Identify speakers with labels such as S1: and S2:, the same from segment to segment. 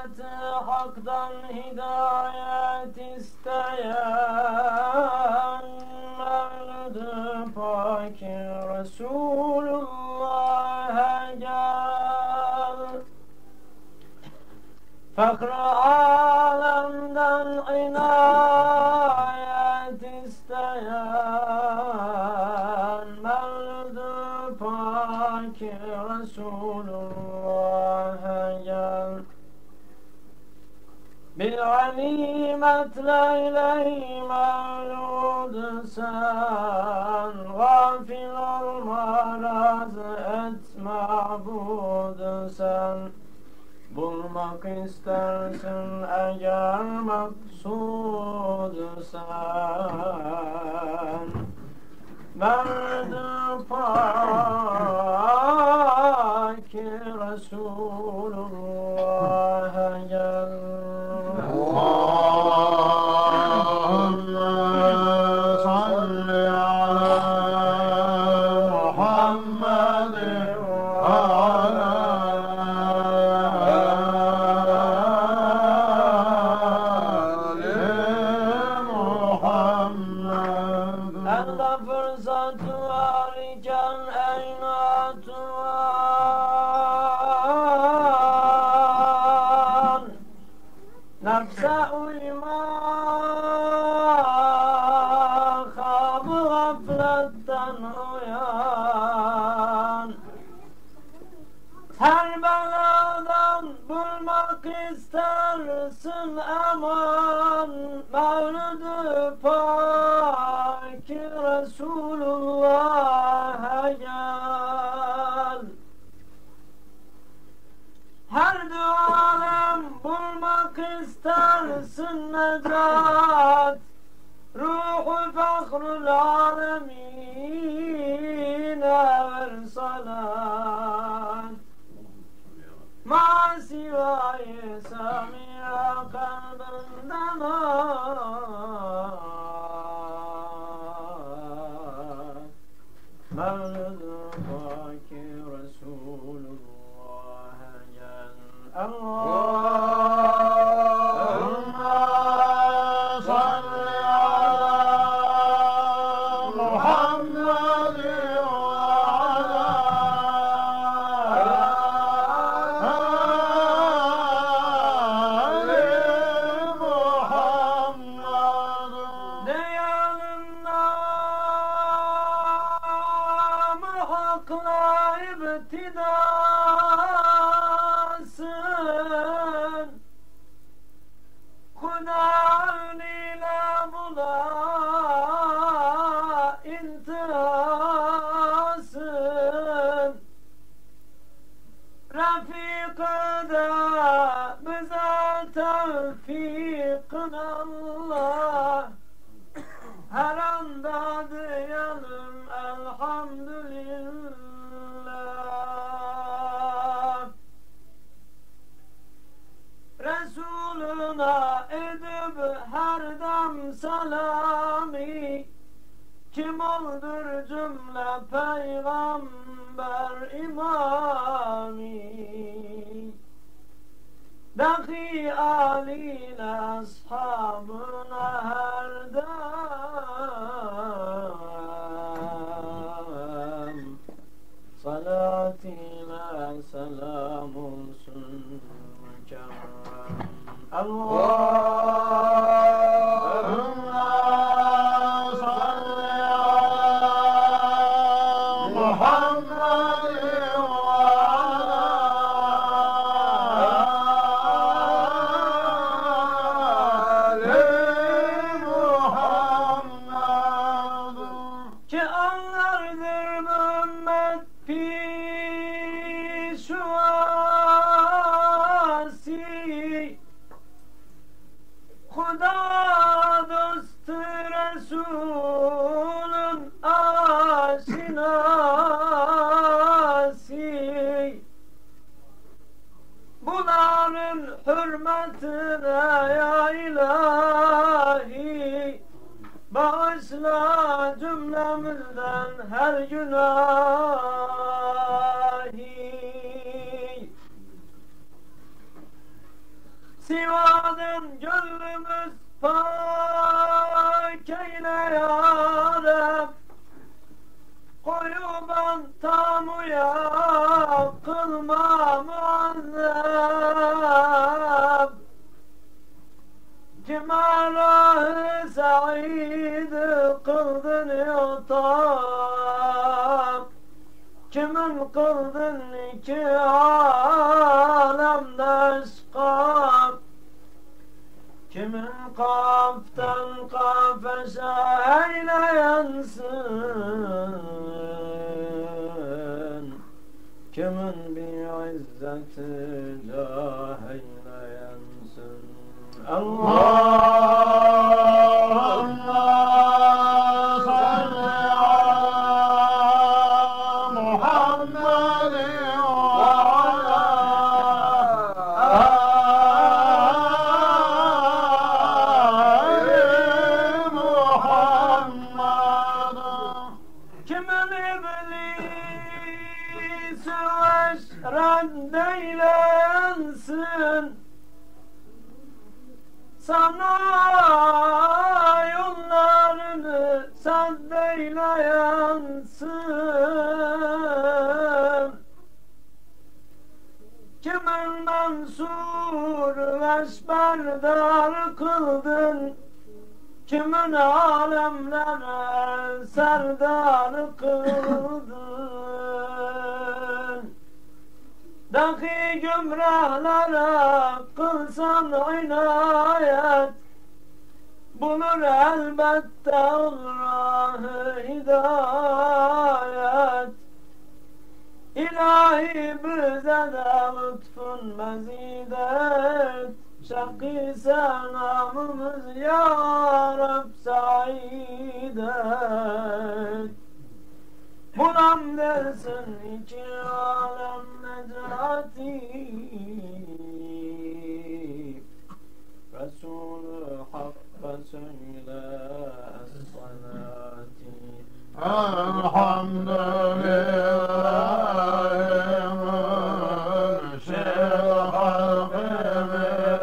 S1: şeriatı haktan hidayet isteyen Mevlid-i Pâk-i Resulullah'a gel. Fakr-ı alemden inayet isteyen Mevlid-i Pâk-i Resulullah'a gel. Bir ganimet leyle-i mevlud sen, gafil olma razı et ma'bud sen. Bulmak istersin eğer maksud sen, Mevlid-i Pâk-i Resulullah'a gel. Fırsat varken eynat var, nefse uyma, hâb-ı gafletten uyan. Her beladan bulmak istersin eman, Mevlid-i Pâk-i Resulullah'a gel. Her dualem bulmak istersin necat, ruhu fahrul alemine ver salat. Ma sivâ-i samî'a kalbinden Mevlid-i Pâk-i Resulullah'a gel. Allahümme salli ala Muhammed ibtidasın, Hudâ'n ile bula intihasın. Rafik'da bize tevfikın Allah, her anda diyelim elhamdülillah. Resuluna edip her dem selami, kim oldur cümle peygamber imami. Dahi âliyle ashabına her dem salat ile selam olsun mükerrem. Allahümme salli ala Muhammed ki anlardır Muhammed pişvasi, Huda dostu Resulün aşinasi. Bunların hürmetine ya ilahi, bağışla cümlemizden her günahi. Sivadan gönlümüz pak eyle ya Rab. Koyuban tamuya kılma muazzab. Cemal-ı Said kıldın yutap. Kimin kıldın iki alemde şkaf. Kimin kaftan kafese eyleyensin. Kimin bir izzeti cah eyleyensin.
S2: Allahümme salli ala Muhammedin ve ala ali Muhammed.
S1: Kimin iblisi eşred eyleyensin. Sana yollarını saddeyleyensin. Kimin mensur ve eşberdar kıldın. Kimin alemlere serdar kıldın. Dahi gümrahlere kılsan inayet. Bulur elbette Allah'ı hidayet. İlahi bize de lütfun mezid et. Şakî senamımız ya Rab said et. Bulam dersin iki alem necati. Resulü Hakk'a söyle es-salati.
S2: Elhamdülillahi mürşid halkı min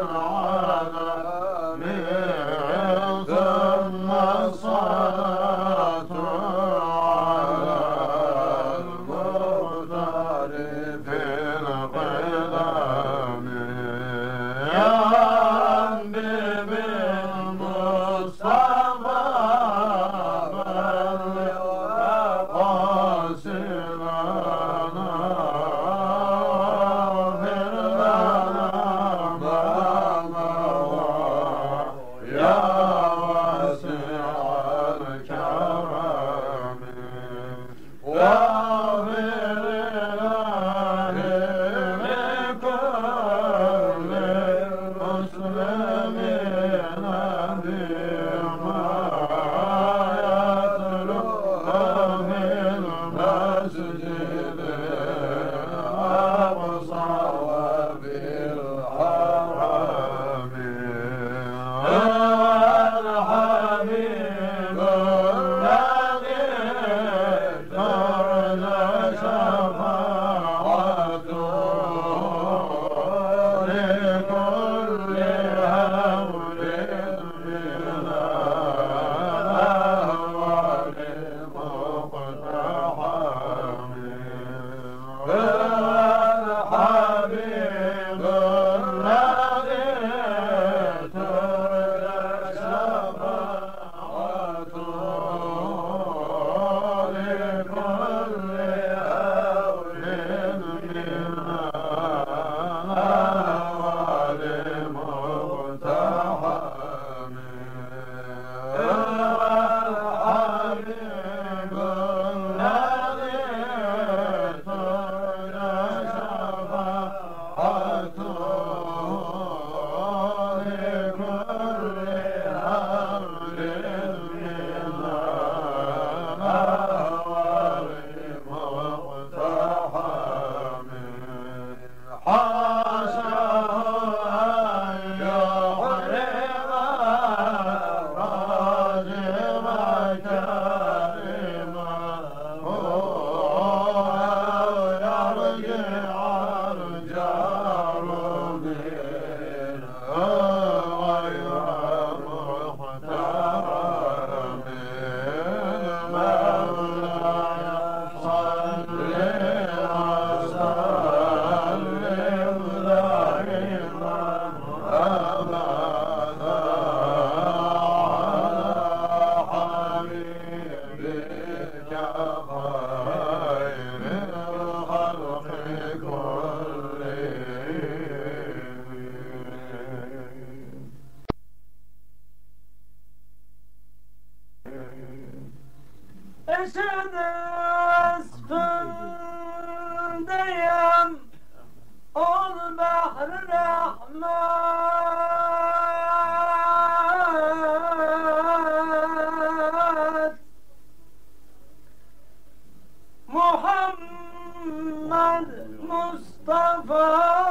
S2: alemin thumma salatu alel muhtari fil qidami ya Habibim Mustafa
S1: Taşını üstündeyim, ol bahri rahmet. Muhammed Mustafa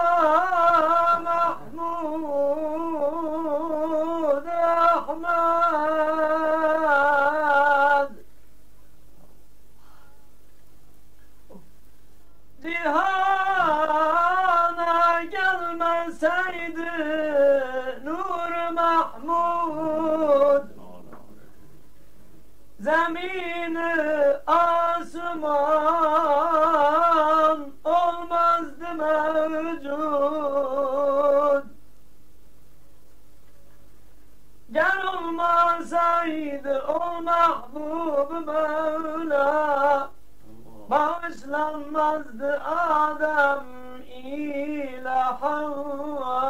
S1: Mahmud Ahmed. Cihana gelmeseydi Nur Mahmud, zemini asman olmazdı mevcut. Gel olmasaydı o mahbub Mevla, bağışlanmazdı Adem ile Havva.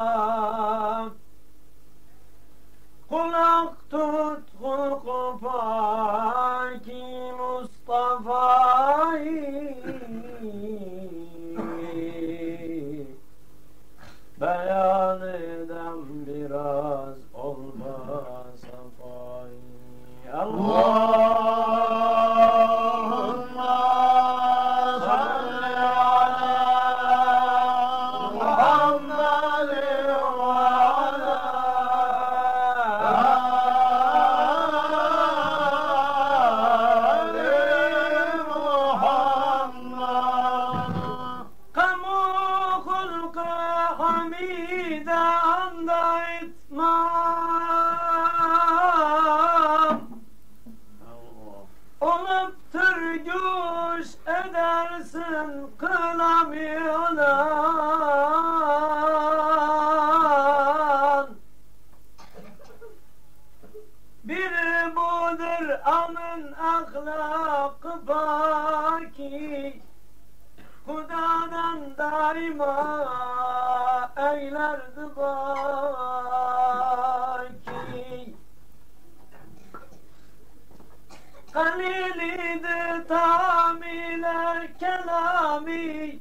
S1: Kulak tut kupaki Mustafa'yı, beyan eden biraz olmasa fay.
S2: Allahümme salli ala Muhammed ve ala Ali Muhammed.
S1: Kamu hulkı hamide anda itmam, olup türgüş edersin kılamıyorlar. Biri budur anın ahlakı paki, Hudadan daima eylerdi baki. Kalilidi tamile kelami,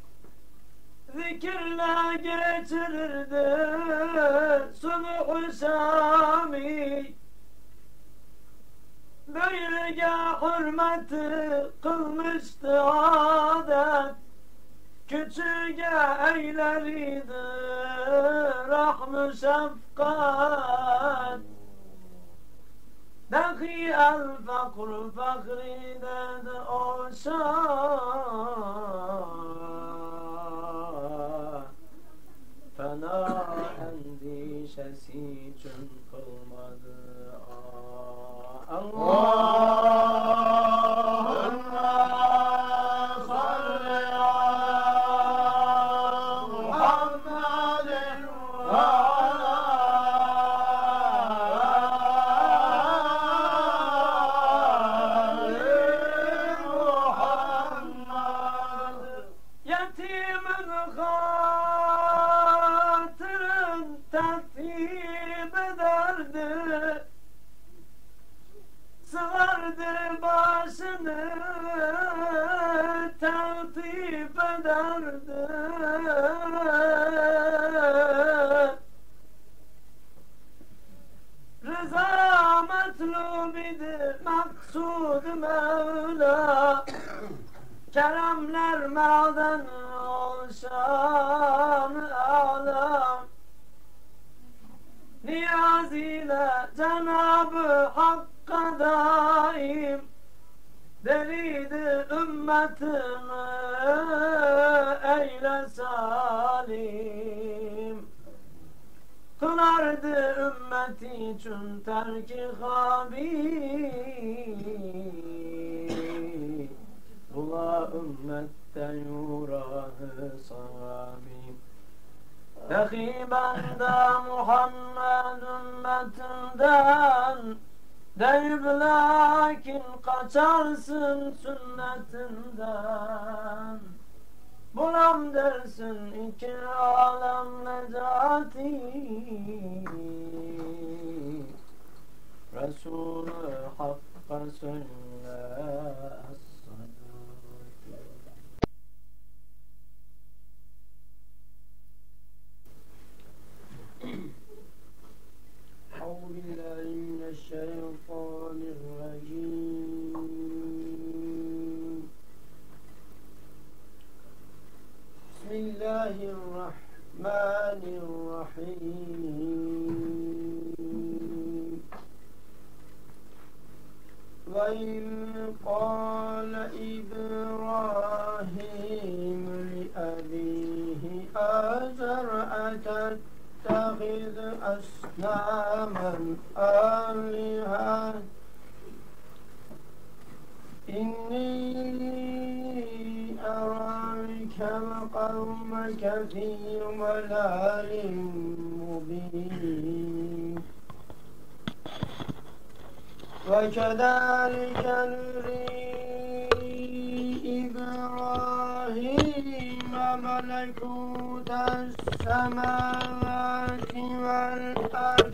S1: zikirle geçirirdi subh-u şami. Böylece hürmeti kılmıştı adet, küçüğe eyleriydi rahm-ı şefkat. Dahi el fakru fakri dedi o şah, fena endişesi için kılmadı.
S2: Allahümme salli ala Muhammed ve ala Ali Muhammed.
S1: Yetimin hatırın tertip ederdi, sıvardı başını tertip ederdi. Rıza metlubidi maksud Mevla, keremler maden olşan alem. Niyaz ile Cenab-ı Hakk'a daim, deridi ümmetimi eyle salim. Kılardı ümmeti için terki habi, bula ümmette yurahı sabi. Dahi bende Muhammed ümmetinden, deyip lakin kaçarsın sünnetinden. Bulam dersin iki alem necati, Resul-ü Hak صلى أعوذ بالله من الشيطان الرجيم. بسم الله الرحمن الرحيم. وإذ قال إبراهيم لأبيه آزر أتتخذ أصناما آلهة إني أراك وقومك في ضلال مبين. وكذلك نري إبراهيم ملكوت السماوات والأرض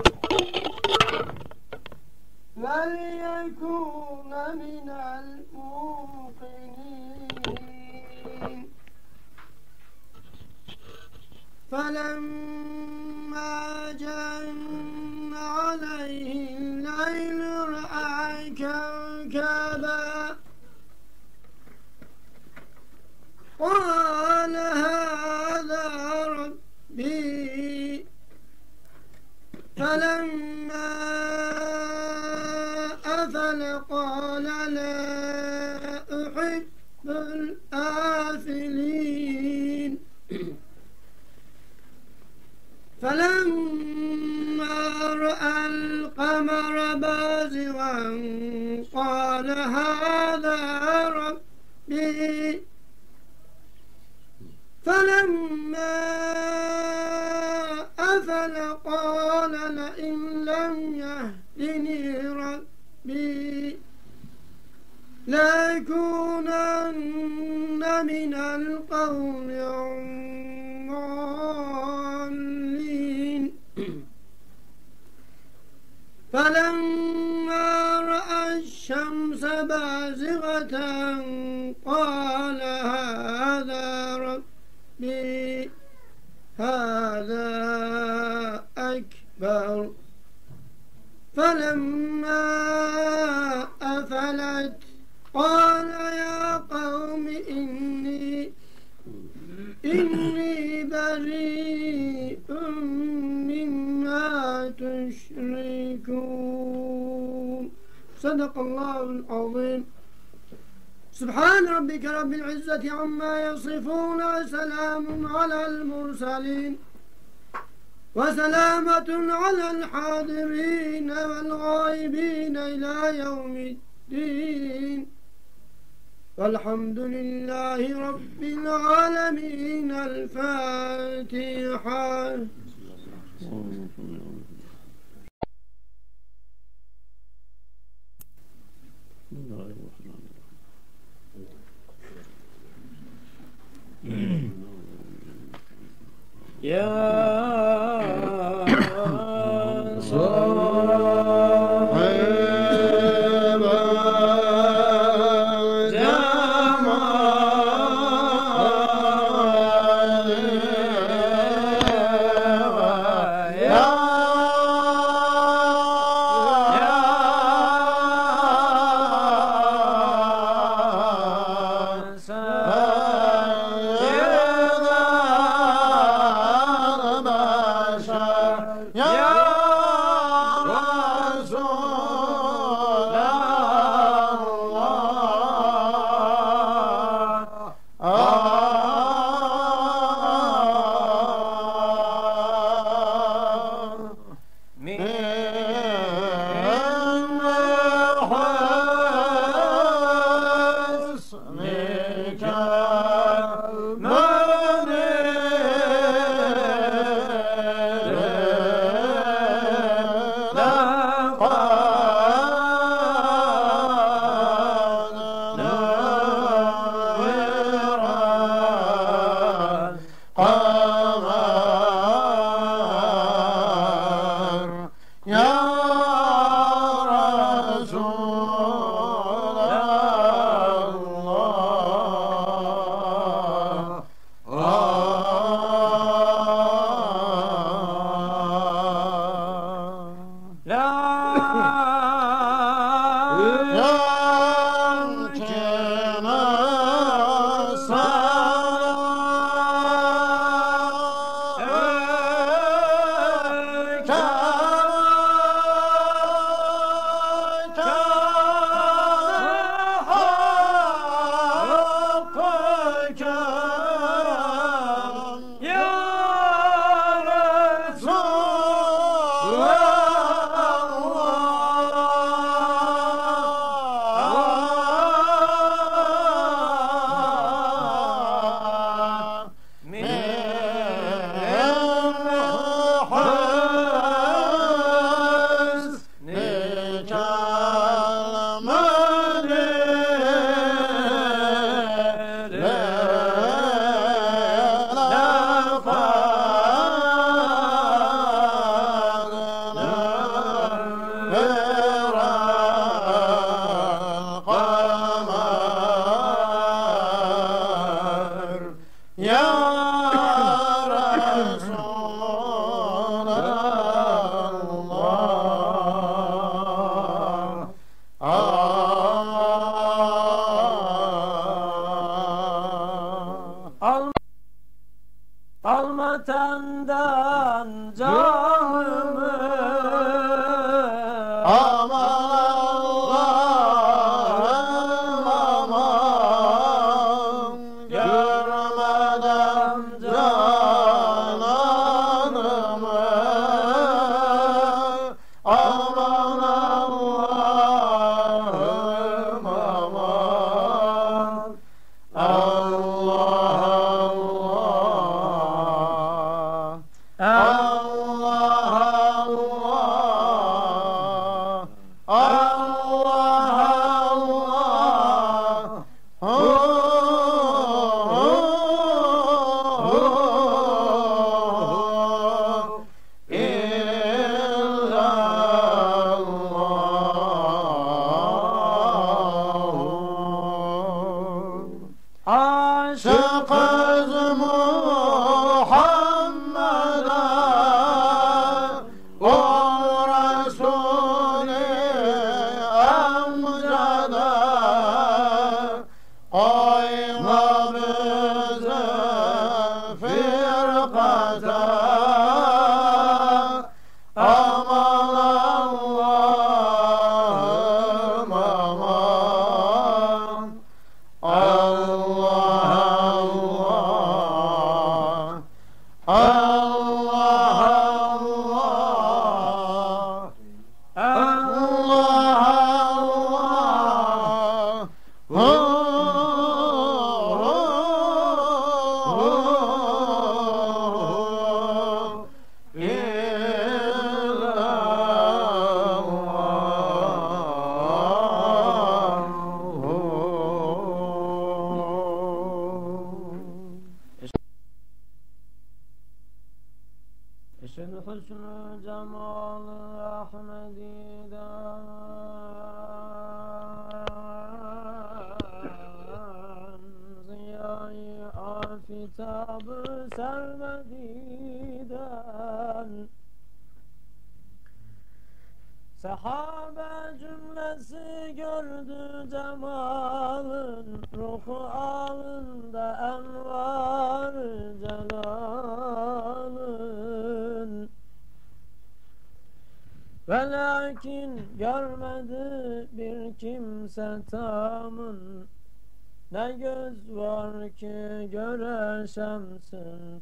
S1: وليكون من الموقنين. فلما جن عليه الليل رأى كوكبا قال هذا ربي. فلما أفل قال لا أحب الآفلين. فلما رأى القمر بازغا قال هذا ربي. فلما أفل قال لئن لم يهدني ربي لأكونن من القوم الضالين. فلما رأى الشمس بازغة قال هذا ربي هذا أكبر. فلما أفلت قال يا قوم إني بريء مما تشركون. صدق الله العظيم. سبحان ربك رب العزة عما يصفون وسلام على المرسلين وسلامة على الحاضرين والغائبين إلى يوم الدين والحمد لله رب العالمين. الفاتحة. Almatandan canımı
S2: aman Allah'ım aman, görmeden cananımı aman Allah'ım aman, Allah Aşık-ız Muhammed'e, o Resul-i Emced'e, koyma bizi firkate, aman Allah'ım aman,
S1: Eşhedü husnü cemal-ı Ahmedi'den, ziyayı afitabı sermediden, sahabe cümlesi gördü cemalın, ruhu alında envar celalın. Ve lakin görmedi bir kimse tamın, ne göz var ki göre şemsın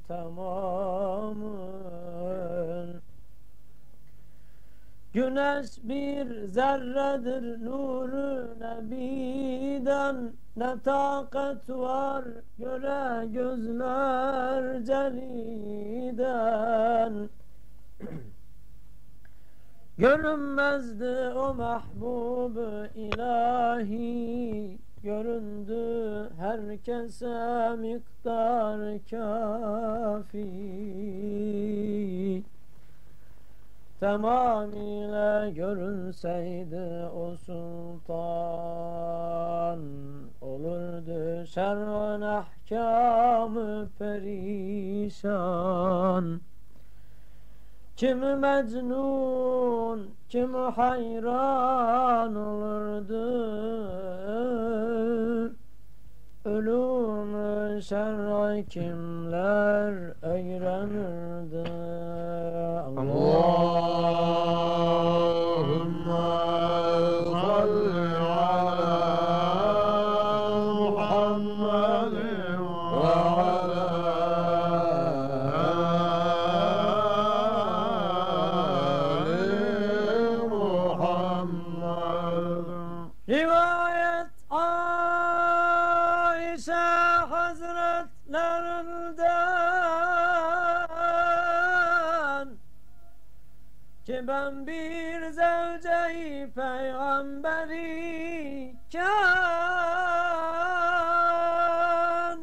S1: tamamın. Güneş bir zerredir nuru nebiden, ne takat var göre gözler celiden. Görünmezdi o mahbub-ı ilahi, göründü herkese miktar kafi. Tamamıyla görünseydi o sultan, olurdu şer'un ahkamı perişan. Kimi mecnun, kim hayran olurdu, ölümü şer'i kimler öğrenirdi.
S2: Allahümme salli ala Muhammedin ve ala Ali Muhammed.
S1: Rivayet Aişe Hazretlerinden ki ben bir zevce-i peygamberi iken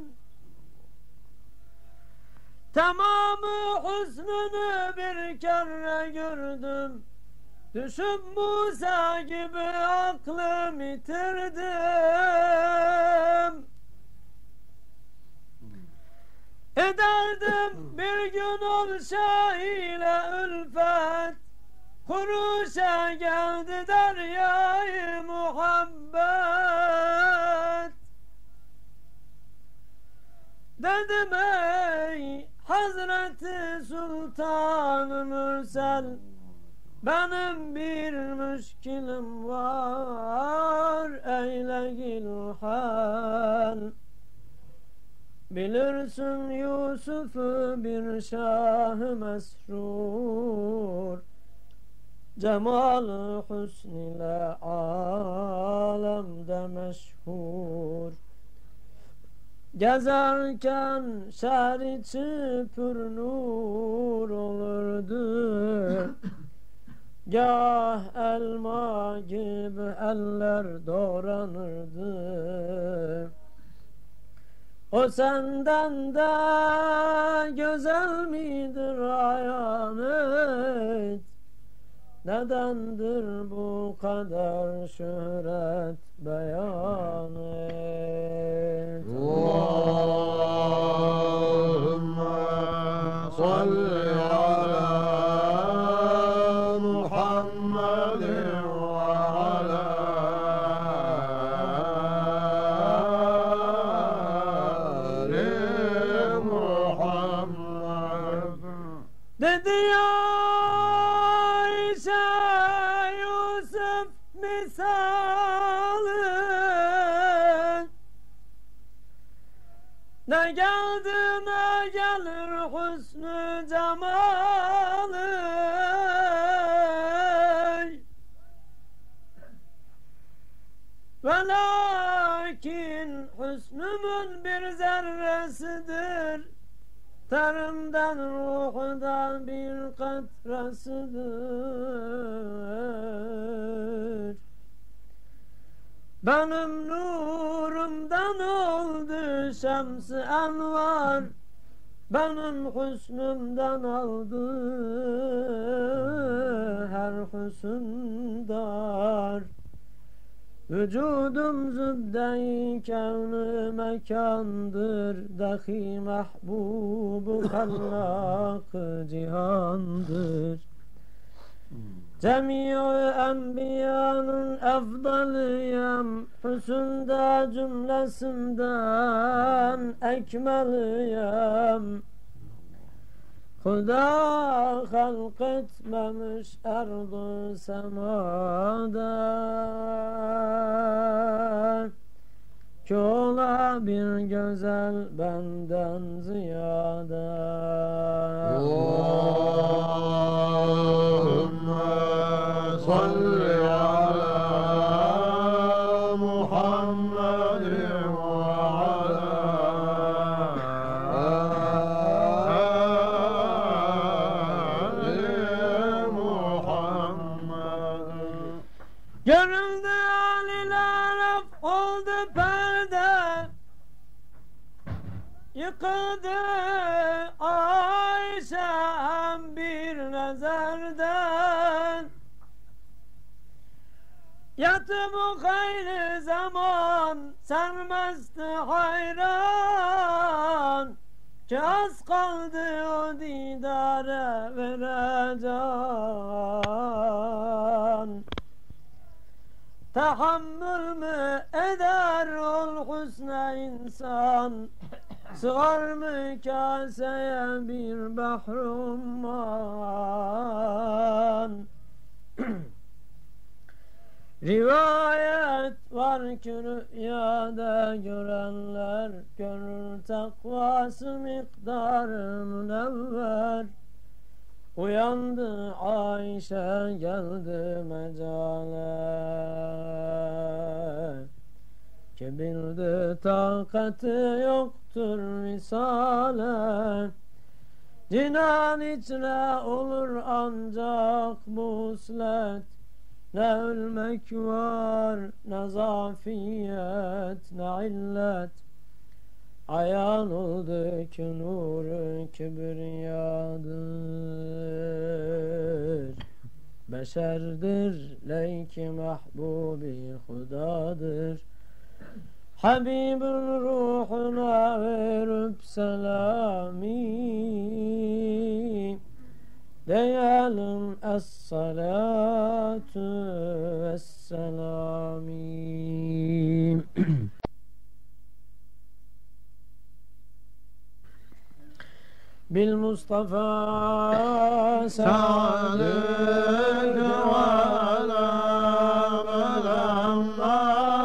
S1: tamamı hüsnünü bir kere gördüm. Düşüp Musa gibi aklımı yitirdim. Ederdim bir gün olsa ile ülfet, kuruşa geldi deryayı muhabbet. Dedim ey Hazreti Sultan-ı Mürsel, benim bir müşkilim var, eyle ilhal. Bilirsin Yusuf'u bir şah-ı mesrur, cemal-ı husn ile alemde meşhur. Gezerken şer-i pür nur olurdu, gah elma gibi eller doğranırdı. O senden de güzel midir hayanet? Nedendir bu kadar şöhret beyan et?
S2: Allahümme salli ala Muhammedin ve ala Ali Muhammed.
S1: Dedi ya Ayşe Yusuf misalı, ne geldi ne gelir hüsnü cemalı. Velakin hüsnümün bir zerresidir, terimden ruhdan bir katrasıdır. Benim nurumdan oldu şems-i envar, benim hüsnümden aldı her hüsndar. Vücudum zübde-i kevn-ü mekandır, dahi mahbub-u hallak-ı cihandır. Cemi-i enbiyanın efdalıyım, hüsnde cümlesinden ekmeliyim. Huda halk etmemiş ard-ı semada, ki ola bir güzel benden ziyade.
S2: Allahümme salli ala Muhammedin ve ala Ali Muhammed.
S1: Görüldü aliler af oldu perde, yıkıldı Ayşe'm bir nezerden. Yatımı hayli zaman sermezdi hayran, ki az kaldı o didare vereceksin. Tahammül mü eder ol husne insan, sığar mı kaseye bir bahrumman? Rivayet var ki rüyada görenler, görür takvası miktarı münevver. Uyandı Ayşe geldi mecale, ki bildi takati yoktur misale. Cinan içre olur ancak muslet, ne ölmek var, ne zafiyet, ne illet. Ayan oldu ki nuru kibriyadır. Beşerdir, leyki mahbubi hudadır. Habibin ruhuna verip selami, diyelim es-salatu vesselami. Bil Mustafa
S2: sadık ve lemma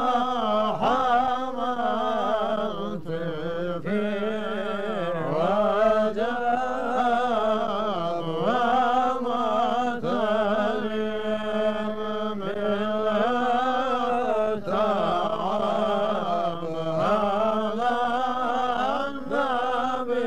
S2: hamaltı fi vecab ve materim millet ta'ab halan nabi.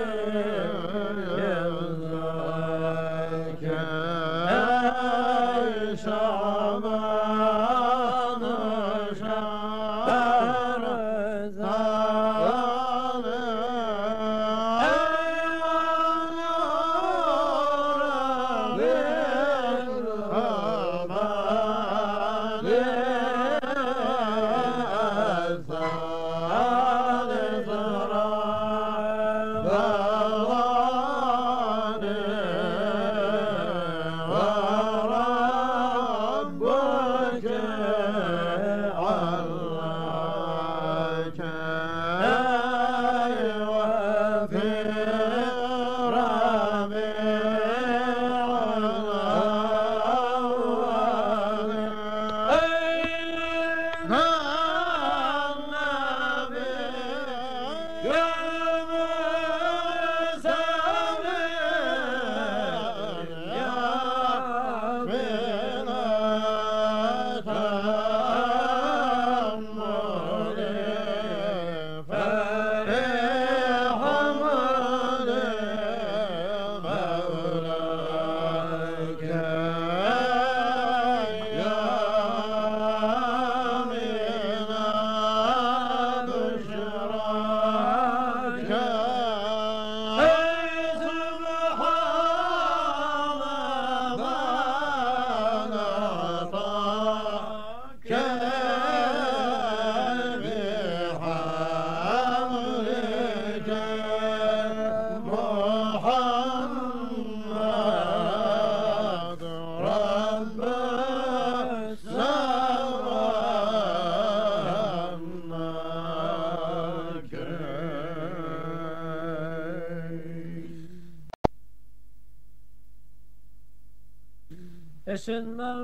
S1: Eşin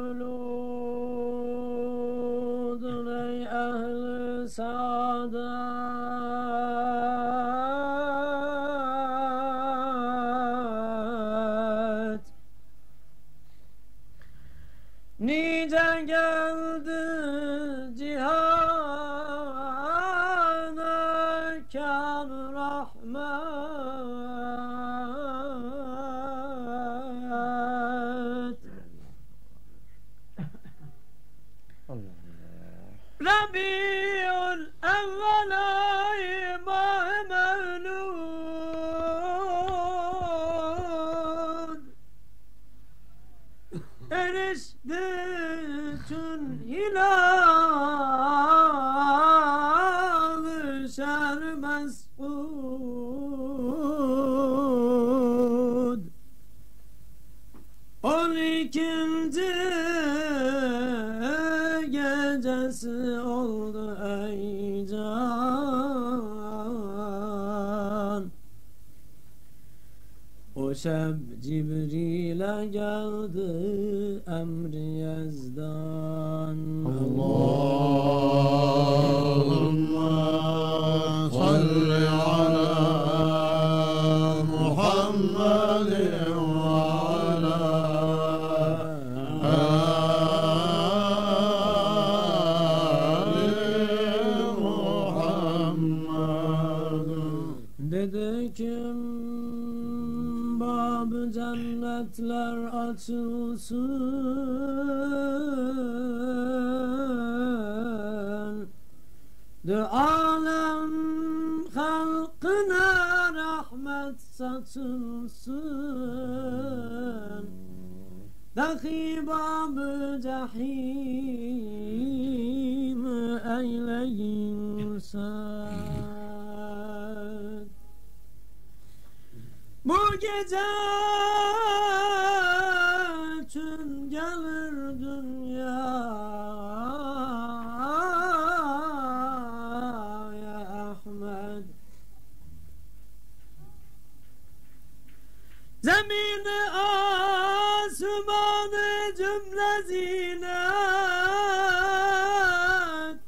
S1: mevludun ey ehl-i saadet, nice geldi cihana kân rahmet. Rabiul evvel ayı mah mevlud, erişti tüm hilal-ı şer mes'ud. gecesi oldu ey can. O şeb Cibril'e geldi emri Yezdan.
S2: Allahümme salli ala Muhammedin ve ala ali Muhammed.
S1: Dedi kim bab-ı cennetler açılsın, de alem halkına rahmet saçılsın, dahi bab-ı cehim eyleyin sen. Bu gece için gelir dünyaya Ahmet. Zemini asmanı cümle zinet.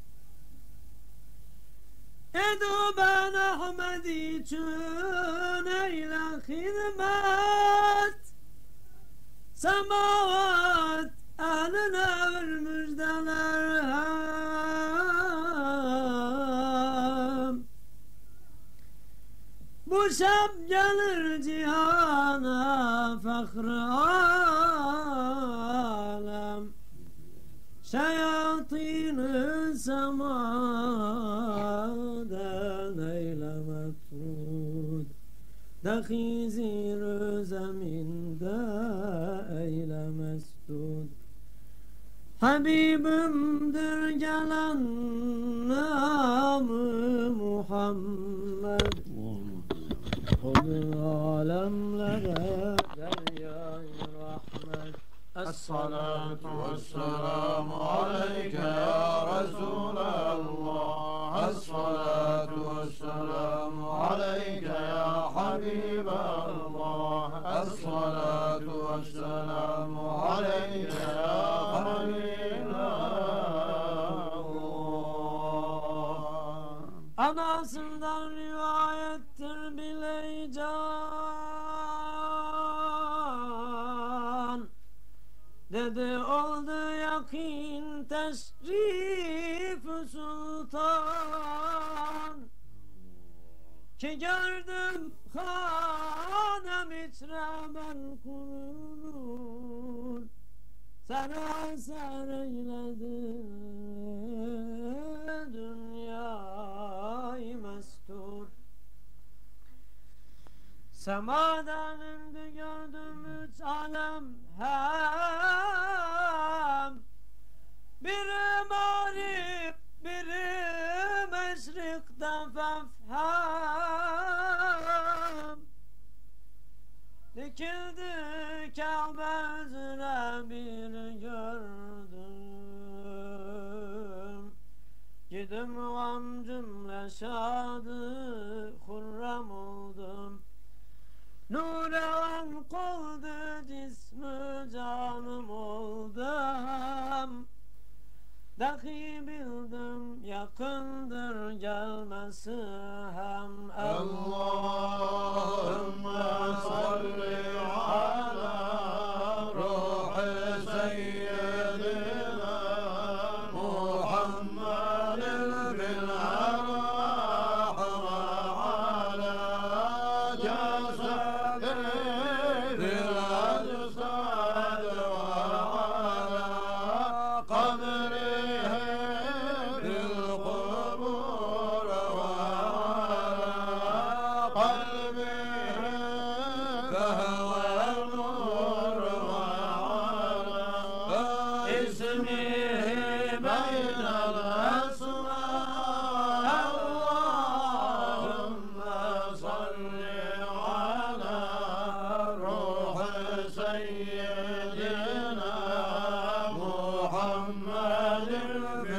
S1: Edu ben Ahmet için eyle hizmet. Semavat eline ver müjdeler hem. Bu şeb gelir cihana fahri alem. Şeyatîn-i semaden eylemek trud, dahi zir-i zeminde eyle mesdud. Habibimdir gelen namı Muhammed. Kul alemlere deryâ-i rahmet.
S2: الصلاة والسلام عليك يا رسول الله. الصلاة والسلام عليك يا حبيب الله. الصلاة والسلام عليك يا حبيب الله.
S1: Anasından rivayettir bileycan, dedi oldu yakin teşrif-ü sultan, ki gördüm hanem içre ben kurulur, seraser eyledi dünyayı mestur. Semadan indi gördüm üç alem hem, biri mağrib, biri meşrikte fefhem. Dikildi Kabe üzere bir gördüm, gidim gam cümle şadı hurram oldum. Nuran koldu cismi canım oldum, dahi bildim yakındır gelmesi hem.
S2: Allahümme salli ala ruhi seyyidina Muhammedin fil arvah ve ala cesedi fil ecsad ve ala kabrihi fil kubur ve ala qalbihi fehve nur ve ala ismihi beynel esma. Allahümme salli ala ruhi seyyidina Muhammedin fil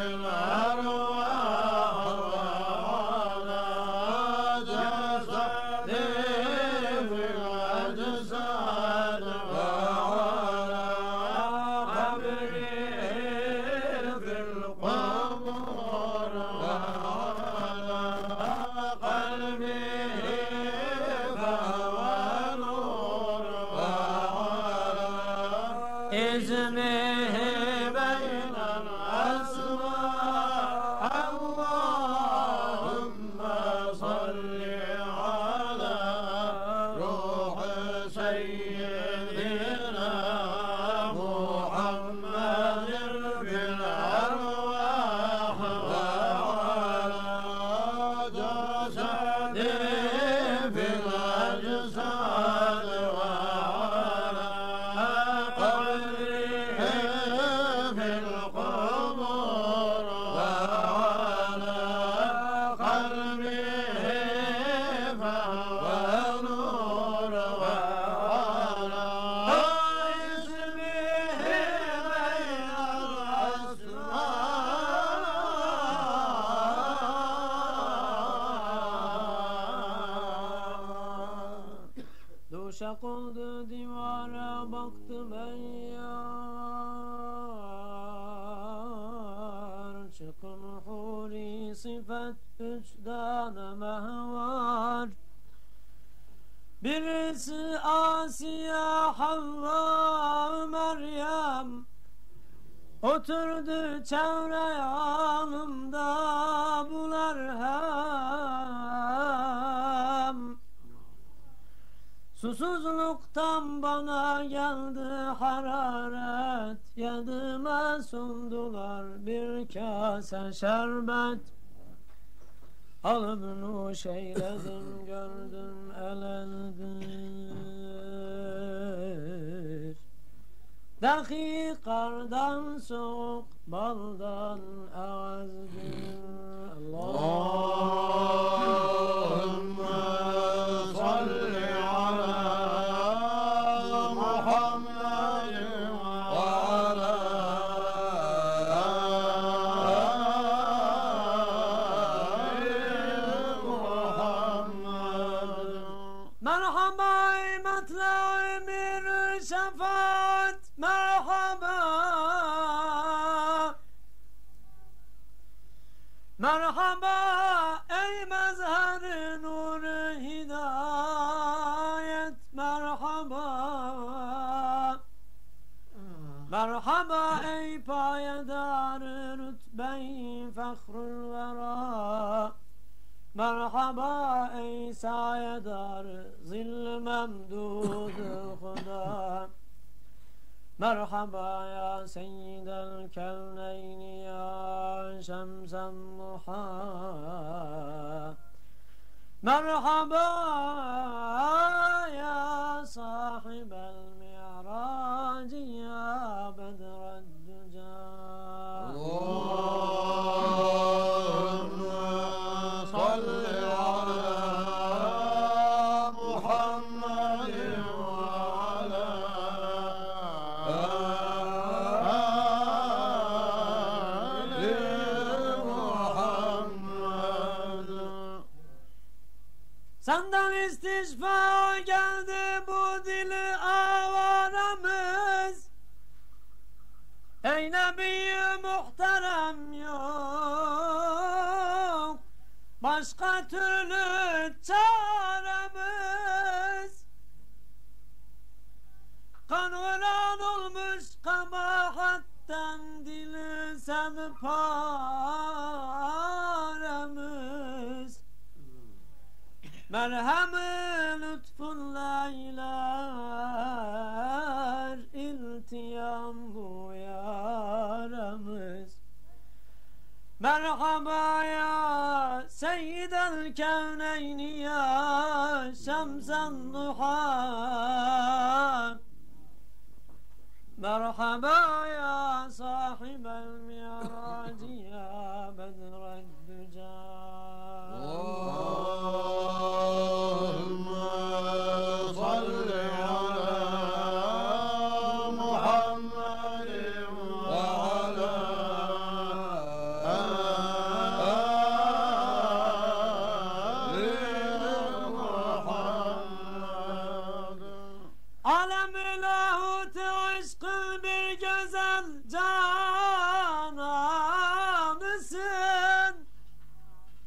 S1: اسمه بين الأسماء اللهم صل على روح سيدنا محمد في الأرواح وعلى جسده في الأجساد وعلى قبره في القبور وعلى قلبه فهو نور وعلى اسمه بين الأسماء دوش قد divara baktım ben yar çıkın huri sıfat üç tane var birisi Asiye Havva Meryem oturdu çevre yanımda bular hem susuzluktan bana geldi hararet yedime sundular bir kase şerbet alıp nuş eyledim gördüm eleldir dahi kardan soğuk baldan ağızdır
S2: Allahümme salli ala Muhammed ve ala Muhammed.
S1: Merhaba matla'i bir şefaat merhaba merhaba ey mezher-i nur-i hidayet merhaba merhaba ey payedar-ı rütbe-i fakhrul vera merhaba ey sayedar zill memdud-ı Huda merhaba ya seyyidel kevneyni ya şemsen muha merhaba ya sahibel mi'raci ya bedreddüca
S2: Allahümme salli ala Muhammed ve ala Ali Muhammed.
S1: Senden istişfa geldi bu dili avaremiz ey Nebi-i muhterem yok başka türlü çaremiz kan veren olmuş kabahatten dili paremiz merhem-i lütfunla eyler iltiyam bu yaremiz merhaba ya seyyidel kevneyni ya şemsen duha merhaba ya sahibel mi'raci ya bedreddüca
S2: Allahümme salli ala Muhammed ve ala Ali Muhammed.
S1: alem-i lahut-i aşkı bir güzel cananısın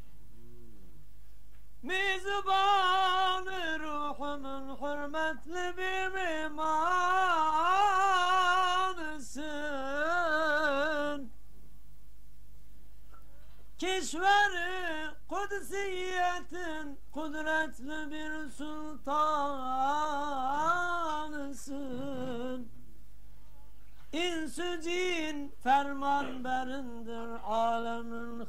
S1: Kişveri Kudsiyetin kudretli bir sultanısın. İnsü cin ferman berindir, alemin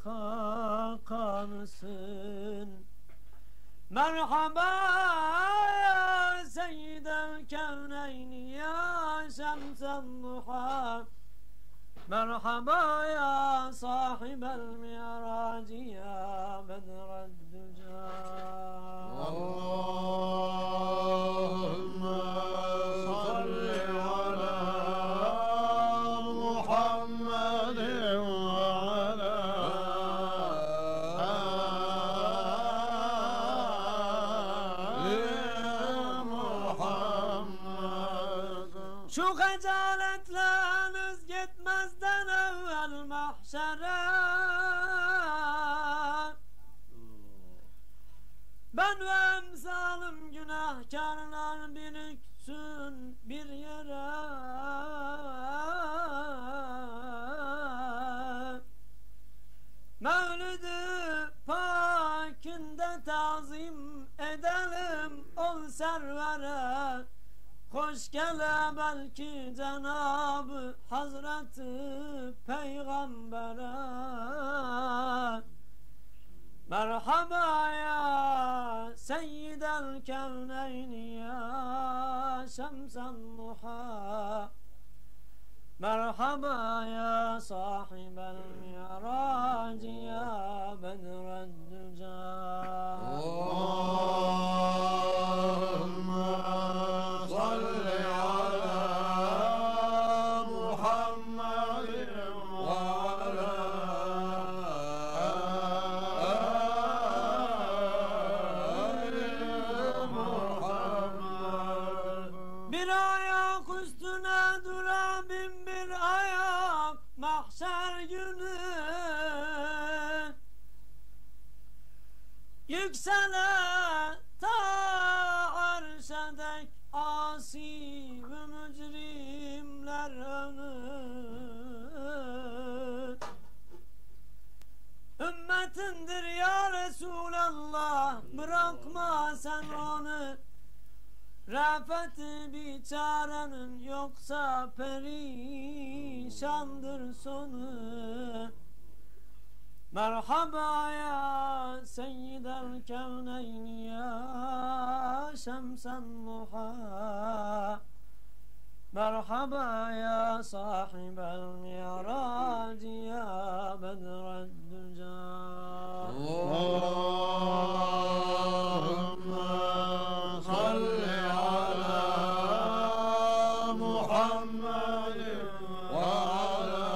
S1: hakanısın. Merhaba ya seyyidel kevneyni ya şemsen duha. Merhaba ya sahibel mi'raci ya bedreddüca.
S2: Allahümme salli ala Muhammedin ve ala Muhammed.
S1: Şu hecaletleriniz gitmezden evvel mahşere, ben ve emsalım günahkarlar biriksin bir yere. Mevlid-i Pak'inde tazim edelim ol servere. Hoş gele belki Cenab-ı Hazreti Peygamber'e. Merhaba ya seyyidel kevneyni ya şemsen duha. Merhaba ya sahibel mi'raci ya bedreddüca.
S2: Allahümme salli ala Muhammedin ve ala Muhammed.
S1: Bir ayak üstüne dura bin bir ayak mahşer günü. Yüksele ta arşa dek asi ve mücrimler önü. Ümmetindir ya Resulallah, bırakma sen onu. Rafet-i biçarenin yoksa perişandır sonu. Merhaba ya seyyidel kevneyni ya şemsen duha. Merhaba ya sahibel mi'raci ya bedreddüca.
S2: Allahümme salli ala Muhammedin ve ala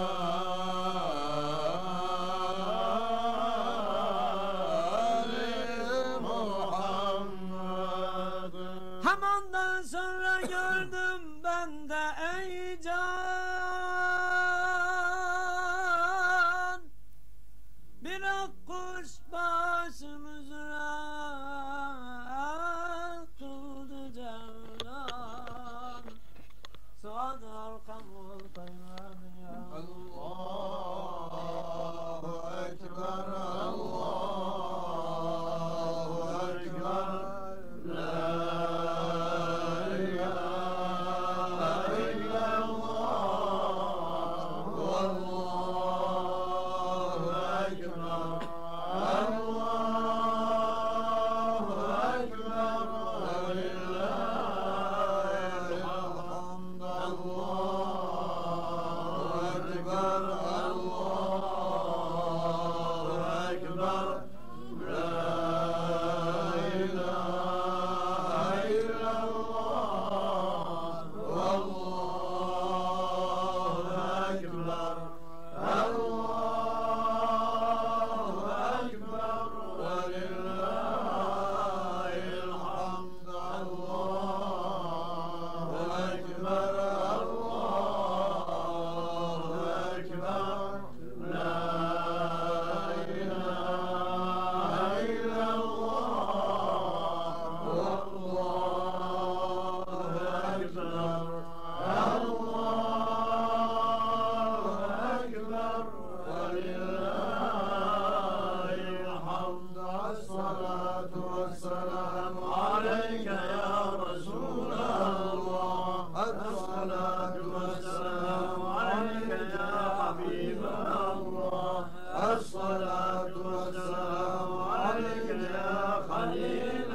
S2: Muhammed.
S1: Hemandan sonra gördüm ben de ey can, bir akkuş başım üzere kıldı cevlan. Suad arkamul kayman ya
S2: Allahu Ekber, Allahu Ekber, la ilahe illallah, Allahu Ekber, Allahu Ekber, ve lillahil hamd, Allahu Ekber, الصلاة والسلام عليك يا خليل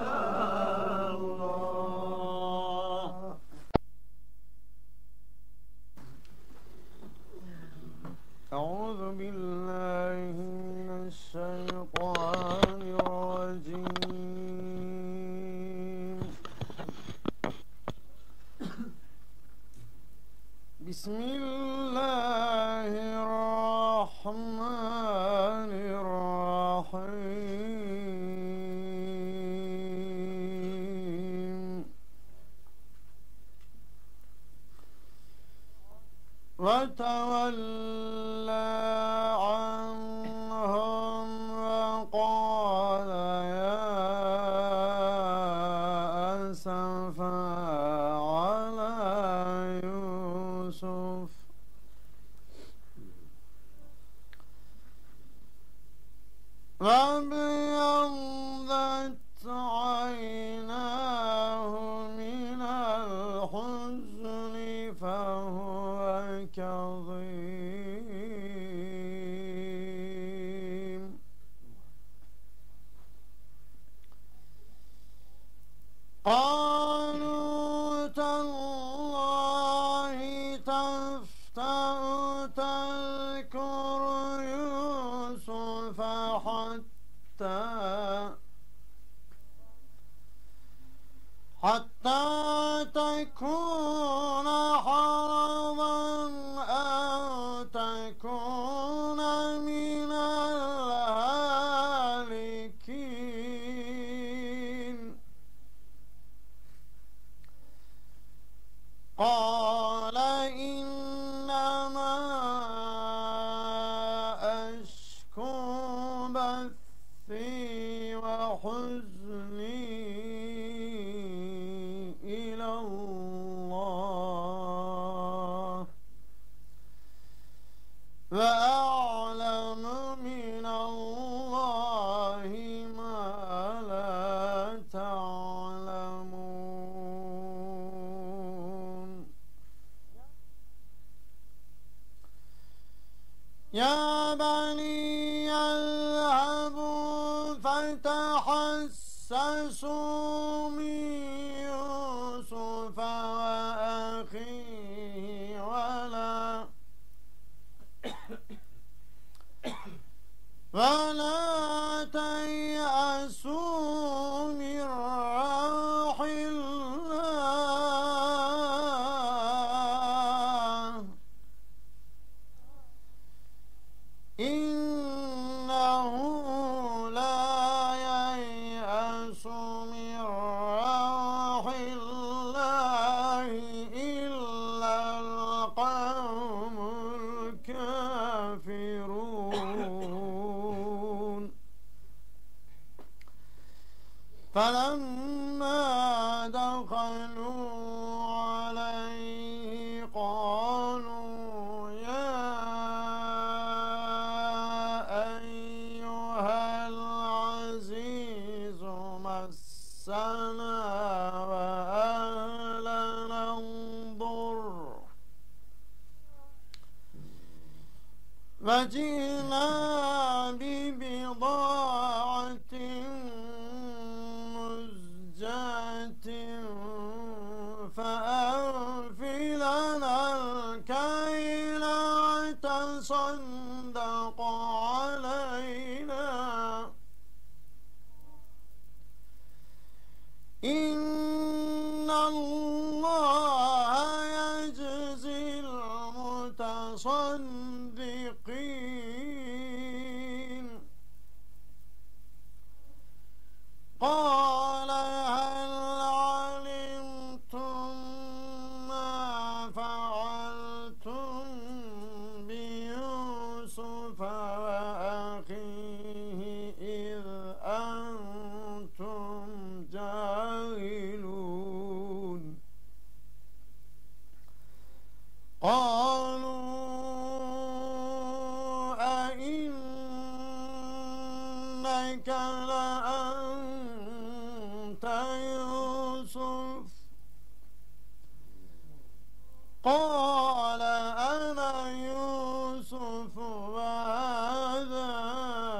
S2: الله.
S3: أعوذ بالله من الشيطان الرجيم. بسم الله الرحمن الرحيم. وتولى عنهم وقال يا أسفا على يوسف وابيضت عيناه من الحزن فهو كظيم. قالوا تالله تفتأ تذكر يوسف حتى تكون حرضا أو تكون من الهالكين. قال إنما أشكو بثي وحزني إلى الله وأعلم من الله ما لا تعلمون. يا بني اذهبوا فتحسسوا من يوسف وأخيه ولا تيأسوا من روح الله إنه لا ييأس من روح الله إلا القوم الكافرون. فلما دخلوا عليه قالوا يا أيها العزيز مسنا وأهلنا الضر وجئنا ببضاعة مزجاة فأوفلنا الكيل وتصدق علينا إن الله يجزي المتصدقين. قال هل علمتم ما فعلتم بيوسف وأخيه إذ أنتم جاهلون. قالوا أئنك لأنت يوسف قال أنا يوسف وهذا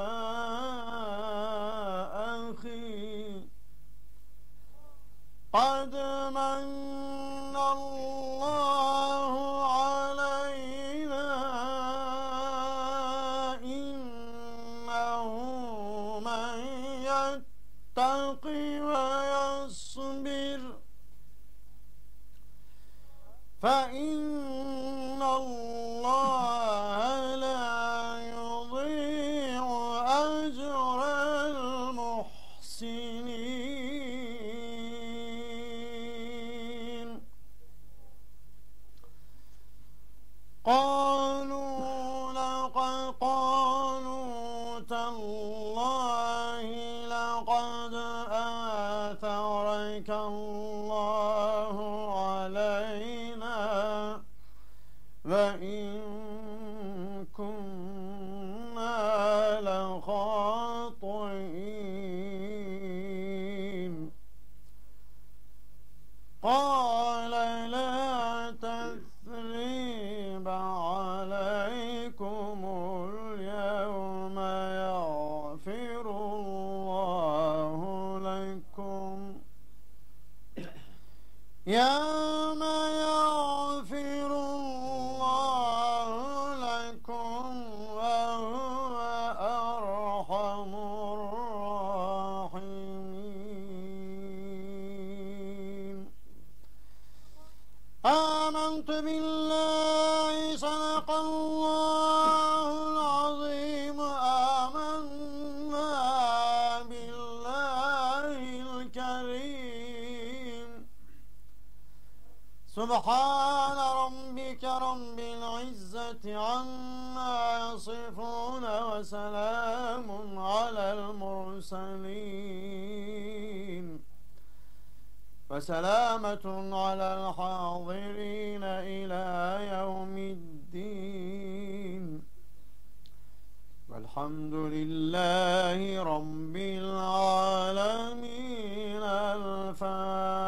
S3: قد من الله علينا إنه من يتق ويصبر فإن الله لا يضيع أجر المحسنين قالوا تالله لقد آثرك الله علينا وإن كنا لخاطئين قال لا تثريب عليكم اليوم يغفر الله لكم يوم يغفر الله لكم وهو أرحم الراحمين آمنت بالله صدق الله العظيم آمنا بالله الكريم سبحان ربك رب العزة عما يصفون وسلام على المرسلين وسلامة على الحاضرين إلى يوم الدين والحمد لله رب العالمين الفاتحة